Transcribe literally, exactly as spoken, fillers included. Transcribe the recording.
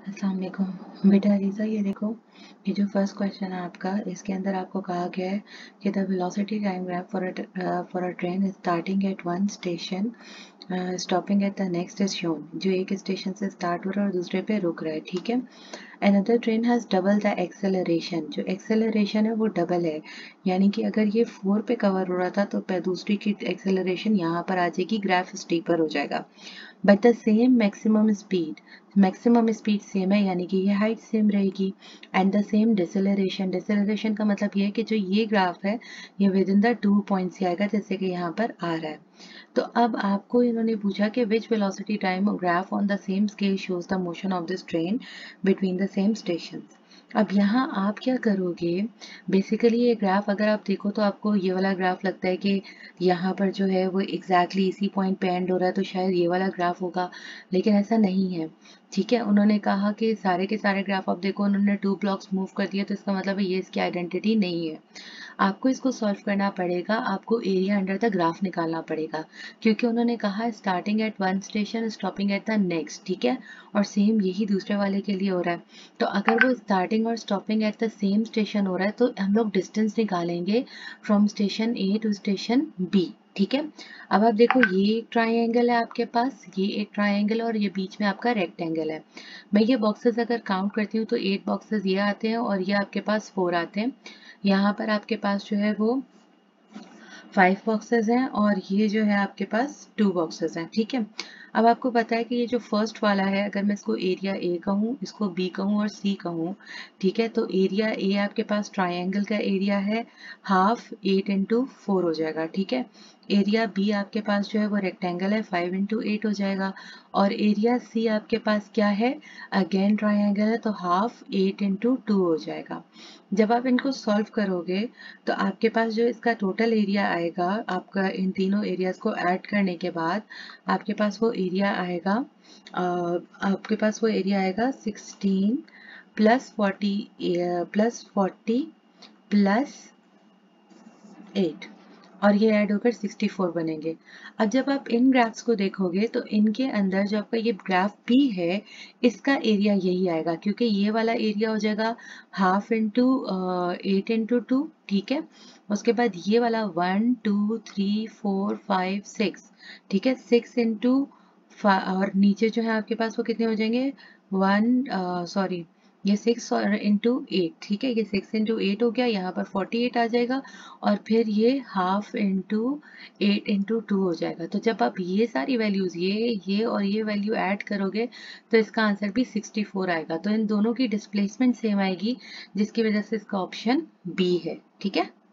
अस्सलाम वालेकुम बेटा रीज़ा, ये देखो, ये जो फर्स्ट क्वेश्चन है आपका, इसके अंदर आपको कहा गया है कि the velocity time graph for a for a train starting at one station stopping at the next is shown. जो एक स्टेशन से स्टार्ट हो रहा है और दूसरे पे रुक रहा है, ठीक है। Another train has double the acceleration, जो एक्सेलरेशन है वो डबल है, यानी कि अगर ये फोर पे कवर हो रहा था तो पे दूसरी की एक्सेलरेशन यहाँ पर आ जाएगी, ग्राफ स्टीपर हो जाएगा। But the same maximum speed, maximum speed same है, यानी कि ये हाइट सेम रहेगी। And the same deceleration, deceleration का मतलब ये है कि जो ये ग्राफ है ये within the two points आएगा, जैसे कि यहाँ पर आ रहा है। तो अब आपको इन्होंने पूछा कि which velocity time graph on the same scale shows the motion of this train between the same stations. अब यहाँ आप क्या करोगे, बेसिकली ये ग्राफ अगर आप देखो तो आपको ये वाला ग्राफ लगता है कि यहाँ पर जो है वो एग्जैक्टली exactly इसी पॉइंट पे एंड हो रहा है, तो शायद ये वाला ग्राफ होगा, लेकिन ऐसा नहीं है। ठीक है, उन्होंने कहा कि सारे के सारे ग्राफ आप देखो, उन्होंने टू ब्लॉक्स मूव कर दिया, तो इसका मतलब है ये इसकी आइडेंटिटी नहीं है। आपको इसको सॉल्व करना पड़ेगा, आपको एरिया अंडर द ग्राफ निकालना पड़ेगा, क्योंकि उन्होंने कहा starting at one station stopping at the next, ठीक है, और सेम यही दूसरे वाले के लिए हो रहा है। तो अगर वो स्टार्टिंग और stopping at the same station हो रहा है तो हम लोग डिस्टेंस निकालेंगे from station A to station B, ठीक है। अब आप देखो, ये एक ट्राइंगल है आपके पास, ये एक ट्राइंगल और ये बीच में आपका रेक्टेंगल है। मैं ये बॉक्सेस अगर काउंट करती हूँ तो एट बॉक्सेस ये आते हैं और ये आपके पास फोर आते हैं। यहाँ पर आपके पास जो है वो फाइव बॉक्सेस हैं और ये जो है आपके पास टू बॉक्सेस हैं, ठीक है। अब आपको पता है कि ये जो फर्स्ट वाला है, अगर मैं इसको एरिया ए कहूँ, इसको बी कहूँ और सी कहूँ, ठीक है, तो एरिया ए आपके पास ट्राइंगल का एरिया है, हाफ एट इंटू फोर हो जाएगा, ठीक है। एरिया बी आपके पास जो है वो रेक्टेंगल है, फाइव इंटू एट हो जाएगा। और एरिया सी आपके पास क्या है, अगेन ट्राइंगल है, तो हाफ एट इंटू टू हो जाएगा। जब आप इनको सॉल्व करोगे तो आपके पास जो इसका टोटल एरिया आएगा, आपका इन तीनों एरियाज को ऐड करने के बाद आपके पास वो एरिया आएगा, आ, आपके पास वो एरिया आएगा sixteen plus forty plus forty plus eight, और ये ऐड होकर सिक्सटी फोर बनेंगे। अब जब आप इन ग्राफ्स को देखोगे तो इनके अंदर जो आपका ये ग्राफ पी है, इसका एरिया यही आएगा, क्योंकि ये वाला एरिया हो जाएगा half into eight into two, ठीक है। उसके बाद ये वाला one two three four five six, ठीक है, सिक्स इंटू, और नीचे जो है आपके पास वो कितने हो जाएंगे, वन सॉरी ये सिक्स और इंटू एट, ठीक है, ये सिक्स इंटू एट हो गया, यहाँ पर फोर्टी एट आ जाएगा, और फिर ये half into eight into two हो जाएगा। तो जब आप ये सारी वैल्यूज, ये ये और ये वैल्यू ऐड करोगे तो इसका आंसर भी सिक्सटी फोर आएगा। तो इन दोनों की डिस्प्लेसमेंट सेम आएगी, जिसकी वजह से इसका ऑप्शन बी है, ठीक है।